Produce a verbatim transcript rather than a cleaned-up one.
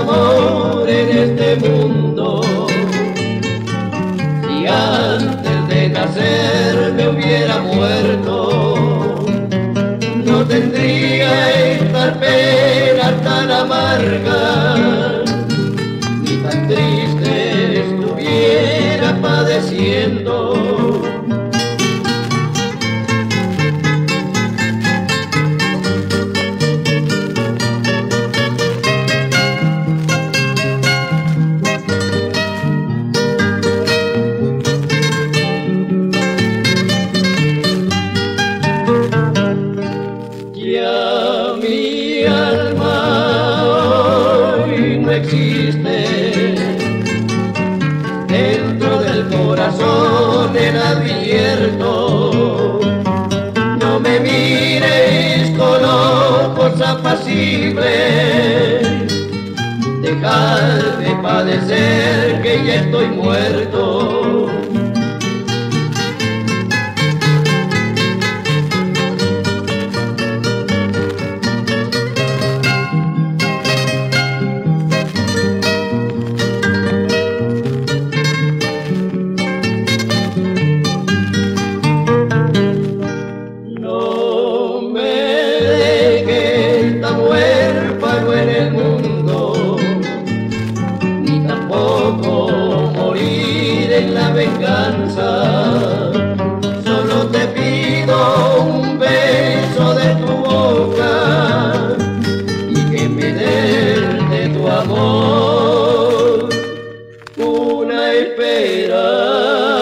amor en este mundo. Si antes de nacer me hubiera muerto, no tendría esta pena tan amarga, ni tan triste estuviera padeciendo. Ya mi alma hoy no existe, dentro del corazón el abierto. No me mires con ojos apacibles, dejad de padecer que ya estoy muerto. Huérfano en el mundo, ni tampoco morir en la venganza. Solo te pido un beso de tu boca y que me des de tu amor una esperanza.